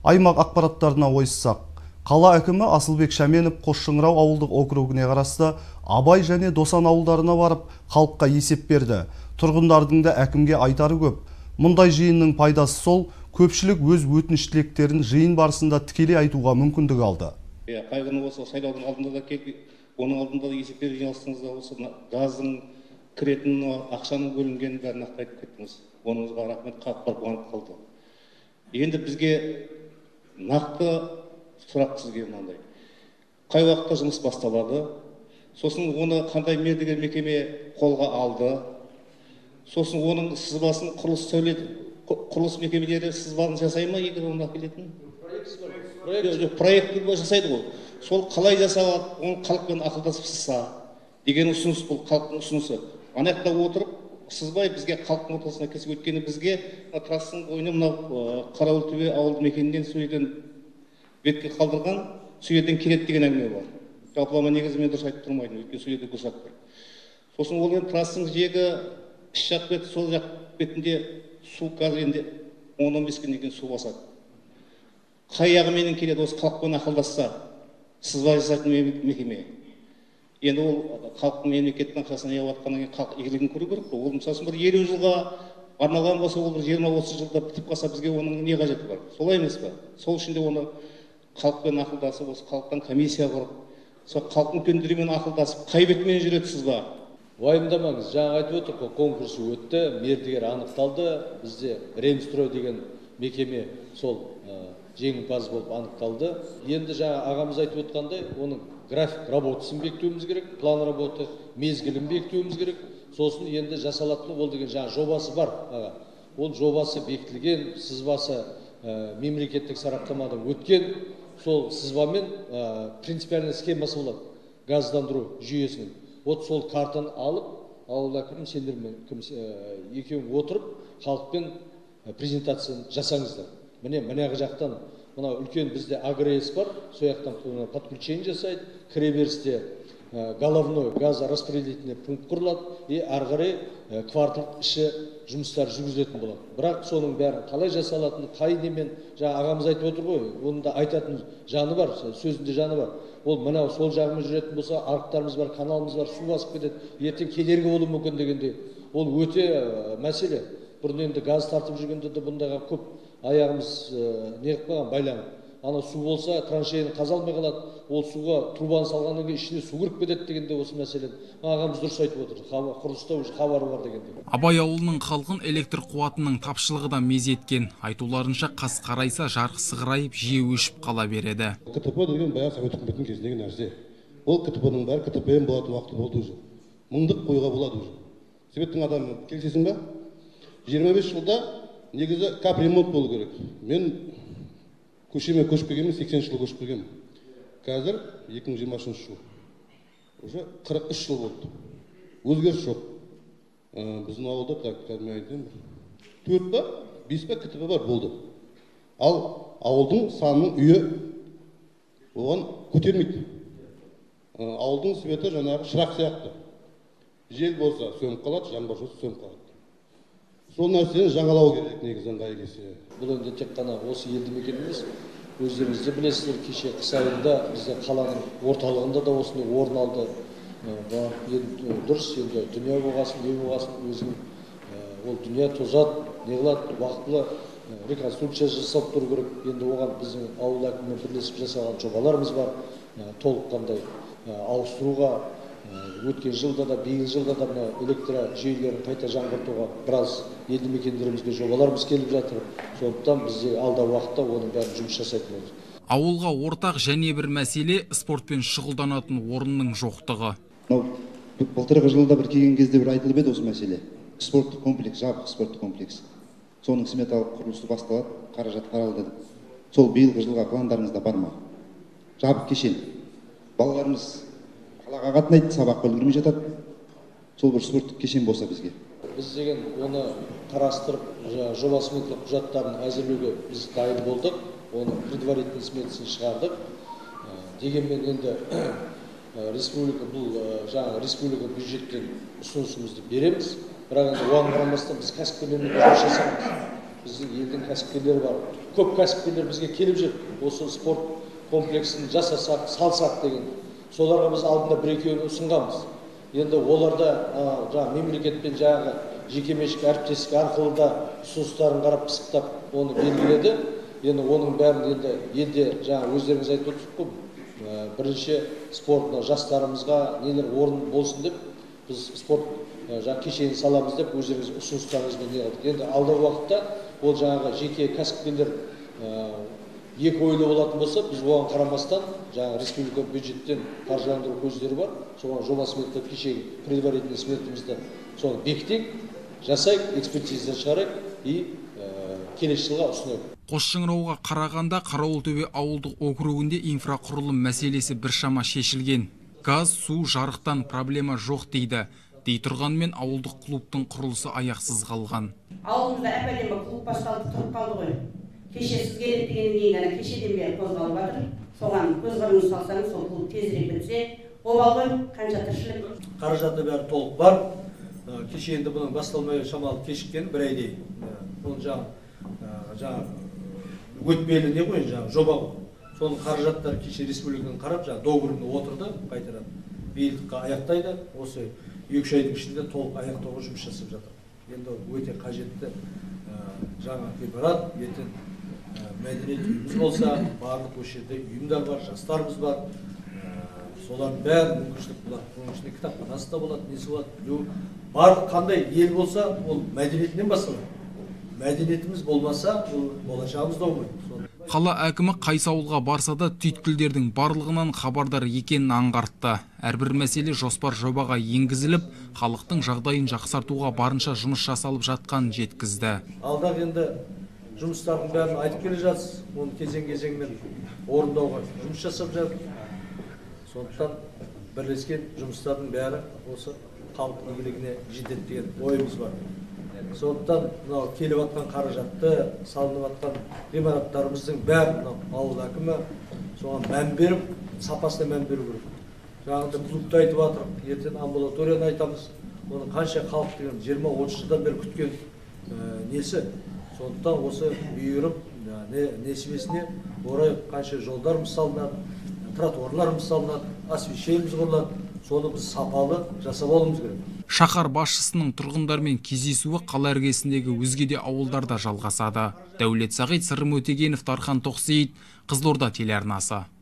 Аймақ ақпараттарына ойыссақ, қала әкімі Асылбек Шаменов Қосшыңырау ауылдық округіне қарасты Абай және Досан ауылдарына барып, халыққа есеп берді. Тұрғындардың да әкімге айтары көп. Мұндай жиынның пайдасы сол, көпшілік өз өтініш тілектерін жиын барысында тікелей айтуға мүмкіндік алды. Қайғыны осы сайлаудың алдында да оның алдында да есептер жиналыстыңызда осы газдың кіретін ақшаның бөлінгенін бәрін нақты айтып кеттіңіз. Оныңызға рахмет, қатты қуанып қалды. Енді бізге нақты сұрақ сізге мынандай. Қай уақытта жұмыс басталады? Сосын оны қандай мердігер мекеме қолға алды? Сосын оның сызбасын құрылыс мекемелері сызбасын жасай ма, егер оны әкелетін? Проект жасайды ғой. Сол қалай жасалады, оны халықпен ақылдасып сызса деген ұсыныс, бұл халықтың ұсынысы. Анаяқта отырып сызбай бізге халықтың ортасына кесіп өткені бізге трассының бойына мынау Қарауылтөбе ауылды мекенінен Сөйден бетке қалдырған, Сөйден келеді деген әңгіме бар. Жалпылама негізі мен дұрыс айтып тұрмайдым, өйткені Сөйде көсақ бір. Сосын ол енді трассының жегі іш жақ беті, сол жақ бетінде су қазір енді 10-15 күннен кейін су басады. Қай ағыменен келеді, осы халықпен ақылдасса, сызба жасайтын мекеме. Енді ол халықтың мемлекеттің ақшасын аяп атқаннан кейін халық игілігін көру керек қой. Ол мысалы бір 50 жылға арналған болса, ол бір 20-30 жылда бітіп қалса, бізге оның не қажеті бар? Солай емес пе? Сол үшін де оны халықпен ақылдасып, осы халықтан комиссия құрып, сол халықтың өкілдерімен ақылдасып, қай бетімен жүреді сызба? Уайымдамаңыз, жаңа айтып отырмын, конкурсы өтті, мердігер анықталды, бізде Ремстрой деген мекеме сол жеңімпаз болып анықталды. Енді жаңа ағамыз айтып отқандай, оның график работасын бекітуіміз керек, план работы, мезгілін бекітуіміз керек. Сосын енді жасалатын ол деген жаңа жобасы бар. Ол жобасы бекітілген, сызбасы мемлекеттік сараптамадан өткен, сол сызбамен принципиальный схемасы болады газдандыру жүйесінің. Вот сол картаны алып, ауыл әкімі сендермен екеуің отырып, халықпен презентацияны жасаңыздар. Міне жақтан, мына үлкен бізде агрес бар, сол жақтан подключение жасайды, кіреберісте головной газораспределительный пункт құрылады, ары қарай квартал іші жұмыстар жүргізілетін болады. Бірақ соның бәрін қалай жасалатыны, қай немен, жаңа ағамыз айтып отыр ғой, оның да айтатын жаны бар, сөзінде жаны бар. Ол мынау сол жағымен жүретін болса, арықтарымыз бар, каналымыз бар, су басып кетеді, ертең кедергі болуы мүмкін дегенде. Ол өте мәселе. Бұрын енді газ тартып жүргенде де бұндағы көп аяғымыз неғып қалған байланып. Ана су болса, траншейені қаза алмай қалады, ол суға трубаны салғаннан кейін ішіне су кіріп кетеді дегенде осы мәселені. Ағамыз дұрыс айтып отыр, құрылыста уже хабары бар дегенде. Абай ауылының халқын электр қуатының тапшылығы да мезеткен. Айтуларынша қас қарайса жарық сығырайып, жиі өшіп қала береді. КТП деген баяғы совет үкіметінің кезіндегі нәрсе. Ол КТП-ның бәрі КТП-ен болатын уақыты болды уже. Мыңдық қойға болады уже. Советтің адамы келсесің ба? 25 жылда негізі капремонт болу керек. Мен көшеме көшіп келгенмін, 80 жыл көшіп келгенмін. Қазір 2020 жыл. Уже 43 жыл болды. Өзгеріс жоқ. Біздің ауылда, так, мен айтайын, 4 ба, 5 ба КТП бар болды. Ал ауылдың санының үйі оған көтермейді. Ауылдың светі жаңағы шырақ сияқты. Жел болса сөніп қалады, жаңбыр жауса сөніп қалады. Сол нәрсені жаңалау керек негізінен келсе. Бұл енді тек қана осы елді мекен емес, өздеріңіз де білесіздер, кеше қыс айында бізде қаланың орталығында да осындай орын алды. Дұрыс, енді дүние болғасын, не болғасын, өзінің ол дүние тозады, не қылады, уақытылы реконструкция жасап тұру керек. Енді оған біздің ауыл әкімімен бірлесіп жасаған жобаларымыз бар, толыққандай ауыстыруға. Өткен жылда да, биыл жылда да электр жүйелерін қайта жаңғыртуға біраз елді мекендерімізге жобаларымыз келіп жатыр. Сондықтан бізде алдағы уақытта оның бәрін жұмыс жасайтын боламыз. Ауылға ортақ және бір мәселе спортпен шұғылданатын орынның жоқтығы. Былтырғы жылда бір келген кезде бір айтылып еді осы мәселе. Спорттық комплекс, жабық спорттық комплекс. Соның сметалық құрылысы басталады, қаражат қаралды. Сол биылғы жылға пландарыңызда бар ма? Жабық кешен. Балаларымыз қалаға қатынайды, сабаққа үлгермей жатады. Сол бір спорттық кешен болса бізге. Біз деген оны қарастырып, жоба сметалық құжаттарын әзірлеуге біз дайын болдық. Оны предварительный сметасын шығардық. Дегенмен енді республика бюджеттен ұсынысымызды береміз. Бірақ енді оған қарамастан біз кәсіпкерлермен жұмыс жасаймыз. Біздің елдің кәсіпкерлері бар. көп кәсіпкерлер бізге келіп жүр, осы спорт комплексін жасасақ, салсақ деген. Соларға біз алдында бір-екеуін ұсынғанбыз. Енді оларда жаңағы мемлекетпен жаңағы жекеменшік әріптестік арқылы да ұсыныстарын қарап пысықтап оны белгіледі. Енді оның бәрін енді елде жаңа өздеріңіз айтып отырсыз ғой, бірінші спорт жастарымызға нелер орын болсын деп біз спорт жаңа кешенін саламыз деп өздеріңіз ұсыныстарыңызбен не қылдық. Енді алдағы уақытта ол жаңағы жеке кәсіпкерлер екі ойлы болатын болса, біз оған қарамастан жаңа республика бюджеттен қаржыландыру көздері бар. Соған жоба сметалық кешегі предварительный сметамызды соны бекітейік, жасайық, экспертиза шығарайық и келесі жылға ұсынайық. Қосшыңырауға қарағанда Қарауылтөбе ауылдық округінде инфрақұрылым мәселесі біршама шешілген. Газ, су, жарықтан проблема жоқ дейді. Дей тұрғанмен ауылдық клубтың құрылысы аяқсыз қалған. Ауылымызда әп-әдемі клуб басталып тұрып қалды ғой. Кеше сіз келеді дегеннен кейін ғана кешеден бері қозғалып жатыр. Соған көз қырыңыз салсаңыз, сол клуб тезірек бітсе, обал ғой, қанша тіршілік. Қаражаты бәрі толық бар. Кеше енді бұның басталмай шамалы кешіккен бір айдай. Ол жаңа өтпелі не ғой, жаңа жоба ғой. Соның қаражаттары кеше республиканың қарап, жаңа договорына отырды, қайтарады. Биылдыққа аяқтайды. Осы 2 айдың ішінде толық аяқтауға жұмыс жасап жатыр. Енді өте қажетті жаңа ғимарат, ертең мәдениет үйіміз болса, барлық осы жерде ұйымдар бар, жастарымыз бар. Солардың бәрі мүмкіншілік болады. Оның ішінде кітапханасы да болады, несі болады. Барлық қандай ел болса, ол мәдениетінен басталады. Мәдениетіміз болмаса, ол болашағымыз да болмайды. Қала әкімі қайсы ауылға барса да түйткілдердің барлығынан хабардар екенін аңғартты. Әрбір мәселе жоспар жобаға енгізіліп, халықтың жағдайын жақсартуға барынша жұмыс жасалып жатқанын жеткізді. Алдағы енді жұмыстардың бәрін айтып келе жатсыз, оны кезең-кезеңмен орындауға жұмыс жасап жатыр. Сондықтан бірлескен жұмыстардың бәрі осы халық игілігіне жетеді деген ойымыз бар. Сондықтан мынау келіп жатқан қаражатты, салынып жатқан ғимараттарымыздың бәрі ауыл әкімі соған мән беріп, сапасына мән беру керек. Жаңағыда клубты айтып жатырық, ертең амбулаторияны айтамыз. Оның қанша халық деген 20-30 жылдан бері күткен несі. Сондықтан осы үйіріп, несібесіне орай қанша жолдарымыз салынады, тротуарларымыз салынады, освещениеміз құрылады. Соны біз сапалы жасап алуымыз керек. Шаһар басшысының тұрғындармен кездесуі қала іргесіндегі өзге де ауылдарда жалғасады. Дәулет Сағит, Сырым Өтегенов, Тархан Тоқсейіт, Қызылорда телеарнасы.